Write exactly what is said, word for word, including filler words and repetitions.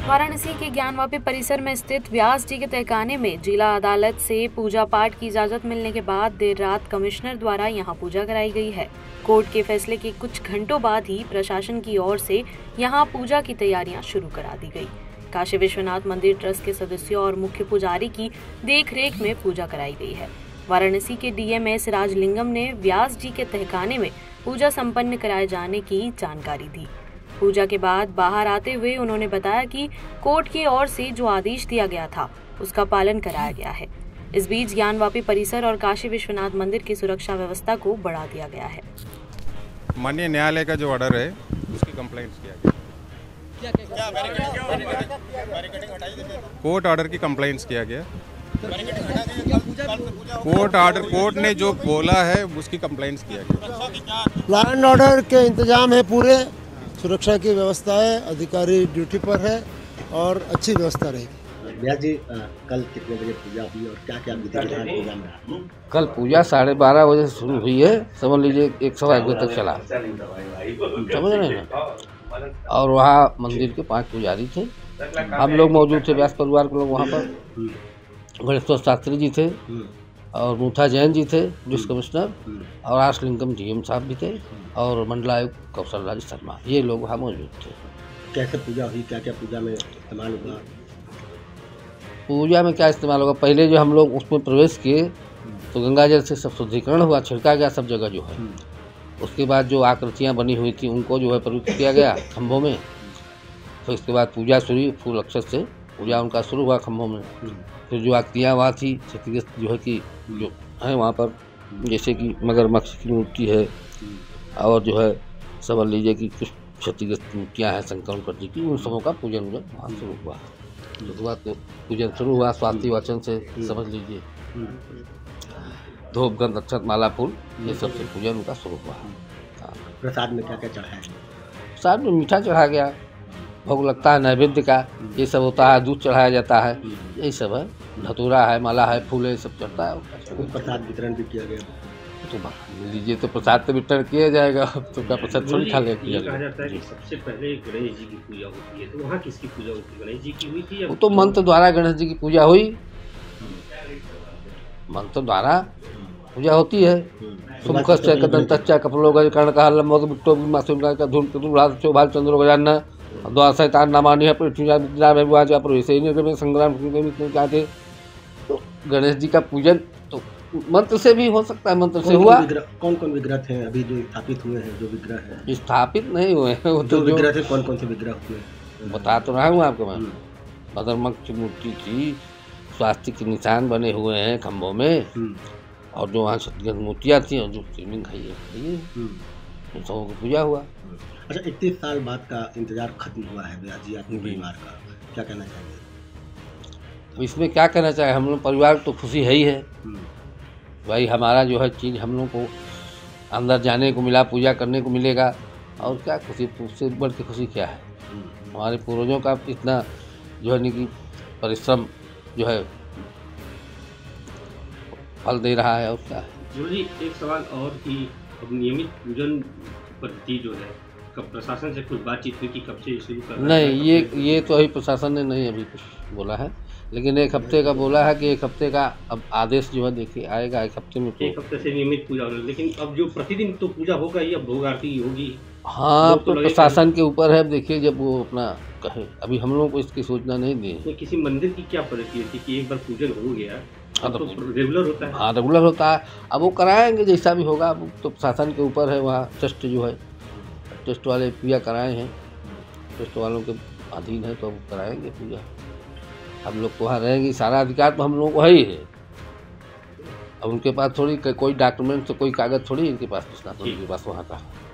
वाराणसी के ज्ञानवापी परिसर में स्थित व्यास जी के तहखाने में जिला अदालत से पूजा पाठ की इजाजत मिलने के बाद देर रात कमिश्नर द्वारा यहां पूजा कराई गई है। कोर्ट के फैसले के कुछ घंटों बाद ही प्रशासन की ओर से यहां पूजा की तैयारियां शुरू करा दी गई। काशी विश्वनाथ मंदिर ट्रस्ट के सदस्यों और मुख्य पुजारी की देखरेख में पूजा कराई गई है। वाराणसी के डीएम एस राजलिंगम ने व्यास जी के तहखाने में पूजा संपन्न कराए जाने की जानकारी दी। पूजा के बाद बाहर आते हुए उन्होंने बताया कि कोर्ट की ओर से जो आदेश दिया गया था उसका पालन कराया गया है। इस बीच ज्ञानवापी परिसर और काशी विश्वनाथ मंदिर की सुरक्षा व्यवस्था को बढ़ा दिया गया है। माननीय न्यायालय का जो ऑर्डर है उसकी कंप्लेंट्स किया गया। कोर्ट ऑर्डर की कंप्लेंट्स किया गया। कोर्ट ऑर्डर कोर्ट ने जो बोला है उसकी कंप्लेंट्स किया गया। लॉ एंड ऑर्डर के इंतजाम है, पूरे सुरक्षा की व्यवस्था है, अधिकारी ड्यूटी पर है और अच्छी व्यवस्था रहेगी। व्यास जी कल कितने बजे पूजा हुई और क्या क्या विधि विधान पूजा में रहा? कल पूजा साढ़े बारह बजे से शुरू हुई है, समझ लीजिए एक सवा एक बजे तक चला, समझ रहे हैं ना। और वहाँ मंदिर के पांच पुजारी थे, हम लोग मौजूद थे, व्यास परिवार के लोग वहाँ पर। गणेश्वर शास्त्री जी थे और मूथा जैन जी थे डिस्ट्रिक्ट कमिश्नर, और राजलिंगम डीएम साहब भी थे और मंडलायुक्त कौशल राज शर्मा, ये लोग वहाँ मौजूद थे। कैसे पूजा हुई, क्या क्या पूजा में इस्तेमाल हुआ? पूजा में क्या इस्तेमाल होगा, पहले जो हम लोग उसमें प्रवेश किए तो गंगा जल से सब शुद्धिकरण हुआ, छिड़का गया सब जगह जो है। उसके बाद जो आकृतियाँ बनी हुई थी उनको जो है प्रयुक्त किया गया खम्भों में। फिर इसके बाद पूजा शुरू, फूल अक्षर से पूजा उनका शुरू हुआ खम्भों में। फिर जो आकृतियाँ वहाँ थी क्षतिग्रस्त जो है कि जो है वहाँ पर, जैसे कि मगरमच्छ की मूर्ति है और जो है समझ लीजिए कि कुछ क्षतिग्रस्त मूर्तियाँ हैं शंकर प्रति की, उन सबों का पूजन उजन वहाँ शुरू हुआ। उसके बाद तो पूजन शुरू हुआ स्वाति वचन से, समझ लीजिए धूप गंध अक्षत माला फूल ये सब से पूजन उनका शुरू हुआ। प्रसाद में क्या क्या चढ़ाया? प्रसाद में मीठा चढ़ा गया, भोग लगता है नैवेद्य का, ये सब होता है, दूध चढ़ाया जाता है, यही सब है, धतूरा है, माला है, फूल है, सब चढ़ता है। प्रसाद वितरण भी किया गया? तो लीजिए तो प्रसाद तो वितरण किया जाएगा, तो क्या प्रसाद थोड़ी खा लेंगे। ये कहा जाता है कि सबसे पहले गणेश जी की पूजा होती है, तो वहाँ किसकी पूजा होती है? गणेश जी की हुई थी या? वो तो मंत्र द्वारा गणेश जी की पूजा हुई, मंत्र द्वारा पूजा होती है। सुमुखस्य कदंतस्य कपलो कर्णकः लंबो बिट्टो मासूम का धूम चतुर्भुजा चौभाल चंद्रो गजानन द्वार शैतान नामानि है पृथ्वी विद्या में विवाह जा प्रवेश में संग्राम क्या थे। तो गणेश जी का पूजन तो मंत्र से भी हो सकता है, मंत्र से हुआ। कौन कौन विग्रह थे अभी जो स्थापित हुए हैं? जो विग्रह हैं स्थापित नहीं हुए हैं, वो जो विग्रह थे कौन कौन से विग्रह हुए बता तो रहा हूँ आपको मैं। मगरमच्छ की मूर्ति थी, स्वास्तिक के निशान बने हुए हैं खम्भों में, और जो वहाँ क्षतिग्रस्त मूर्तियाँ थी और जो शिवलिंग है उन सबों की पूजा हुआ। अच्छा, इकतीस साल बाद का इंतजार खत्म हुआ है व्यास जी अपने परिवार का, क्या कहना चाहेंगे? इसमें क्या कहना चाहे, हम लोग परिवार तो खुशी है ही है भाई, हमारा जो है चीज़ हम लोग को अंदर जाने को मिला, पूजा करने को मिलेगा, और क्या खुशी, उससे बढ़ के खुशी क्या है। हमारे पूर्वजों का इतना जो है कि परिश्रम जो है फल दे रहा है, और क्या है। जी एक सवाल और कि अब नियमित पूजन पद्धति जो है कब प्रशासन से कुछ बातचीत हुई कि कब से शुरू करना? नहीं, ये ये तो अभी प्रशासन ने नहीं अभी कुछ बोला है, लेकिन एक हफ्ते का बोला है कि एक हफ्ते का अब आदेश जो है देखिए आएगा एक हफ्ते में। तो एक हफ्ते से नियमित पूजा होगी, लेकिन अब जो प्रतिदिन तो पूजा होगा ही, अब भोग आरती होगी। हाँ, तो प्रशासन के ऊपर है, देखिए जब वो अपना कहे, अभी हम लोगों को इसकी सूचना नहीं दी। तो किसी मंदिर की क्या पद्धति होती है कि एक बार पूजन हो गया हाँ तो रेगुलर होता है? हाँ रेगुलर होता है, अब वो कराएंगे जैसा भी होगा, अब तो प्रशासन के ऊपर है। वहाँ ट्रस्ट जो है, ट्रस्ट वाले पूजा कराए हैं, ट्रस्ट वालों के अधीन है, तो अब कराएंगे पूजा। हम लोग को वहाँ रहेंगे, सारा अधिकार तो हम लोगों को है ही है। अब उनके पास थोड़ी कोई डॉक्यूमेंट, कोई कागज़ थोड़ी इनके पास, प्रशासन के पास वहाँ का।